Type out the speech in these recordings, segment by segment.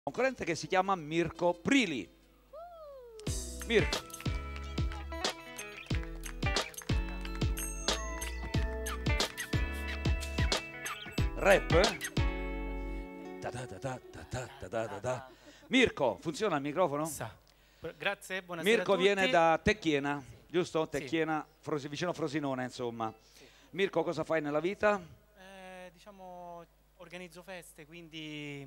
concorrente che si chiama Mirko Prili. Mirko. Rap? Mirko, funziona il microfono? Grazie, buonasera Mirko a tutti. viene da Tecchiena, giusto? Sì. Tecchiena, vicino Frosinone, insomma. Sì. Mirko, cosa fai nella vita? Diciamo, organizzo feste, quindi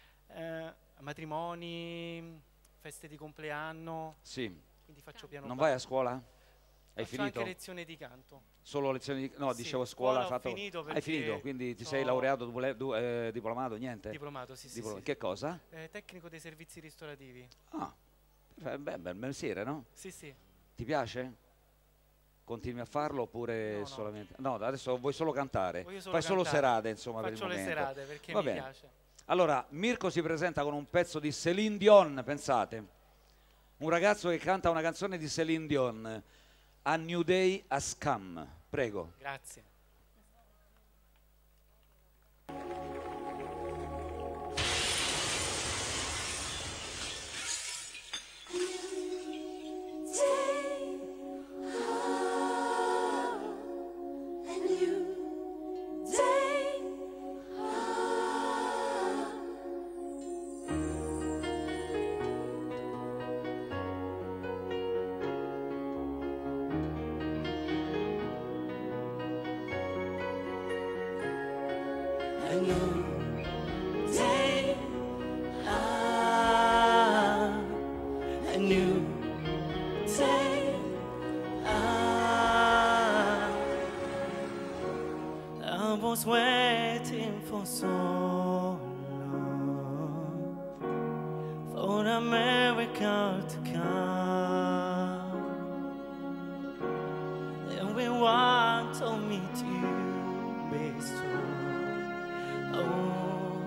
matrimoni, feste di compleanno. Sì. Quindi faccio piano. Non vai a scuola? Hai Faccio finito? anche lezione di canto. Solo lezioni di... No, sì, dicevo scuola. ho finito Hai finito, quindi ti sei laureato, diplomato, niente? Diplomato, sì, sì. Che cosa? Tecnico dei servizi ristorativi. Ah, bel mestiere, no? Sì, sì. Ti piace? Continui a farlo oppure No. solamente... No, adesso vuoi solo cantare. Voglio solo Fai solo cantare. serate, insomma, per il Faccio le momento. serate perché Va mi bene. piace. Allora, Mirko si presenta con un pezzo di Céline Dion, pensate. Un ragazzo che canta una canzone di Céline Dion, A New Day Has Come. Prego. Grazie. A new day, a new day. I was waiting for so long for America to come. Everyone told me to be strong. Oh,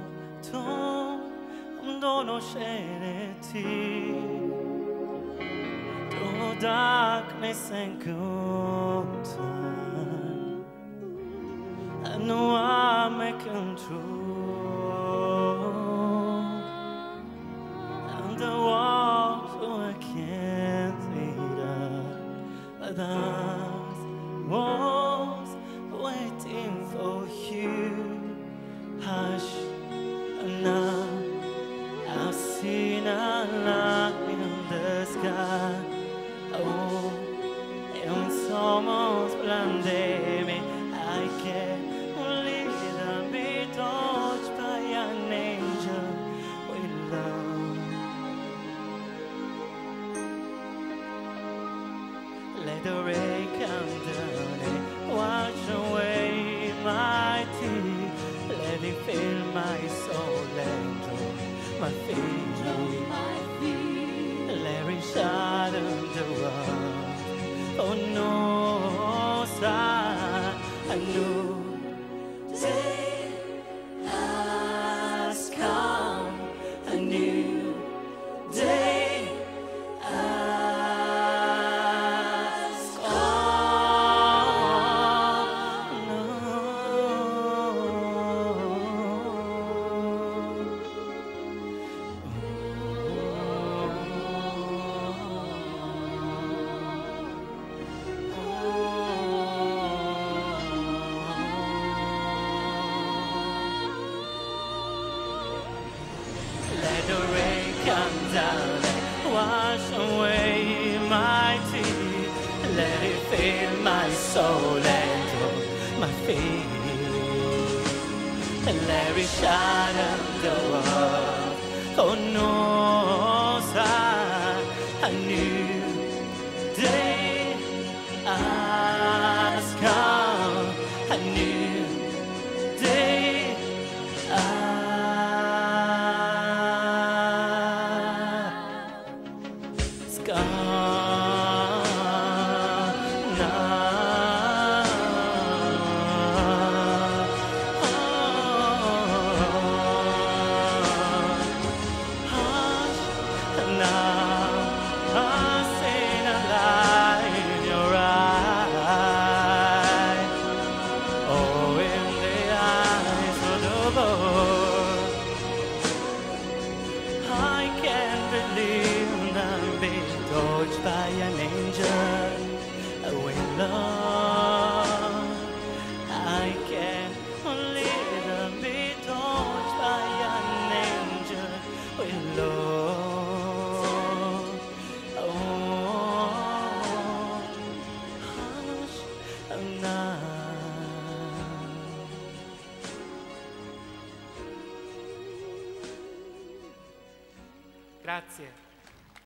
don't scenerti through darkness and good time. I know I'll make it true. I'm the one who I can't lead up, but I was waiting for you. Hush, now I've seen a light in the sky. Oh, and someone's blinded me. I can't believe I'll be touched by an angel with love. Let the rain come down and wash away my tears. Let it fill my soul and draw my feet. Let it shadow the world. Oh no, sigh, a new day has come. A new day has come. No. Let the rain come down and wash away my tears. Let it fill my soul and draw my feet. Let it shadow the world. Oh no, sigh, a new day has come. A new day has come. Now. touched by an angel with love. I can only be touched by an angel with love. Oh, hush now. Grazie.